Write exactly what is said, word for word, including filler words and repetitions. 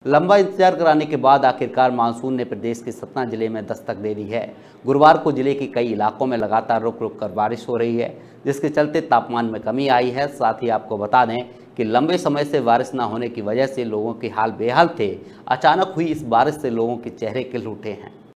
लंबा इंतजार कराने के बाद आखिरकार मानसून ने प्रदेश के सतना जिले में दस्तक दे दी है। गुरुवार को जिले के कई इलाकों में लगातार रुक रुक कर बारिश हो रही है, जिसके चलते तापमान में कमी आई है। साथ ही आपको बता दें कि लंबे समय से बारिश न होने की वजह से लोगों के हाल बेहाल थे। अचानक हुई इस बारिश से लोगों के चेहरे खिल उठे हैं।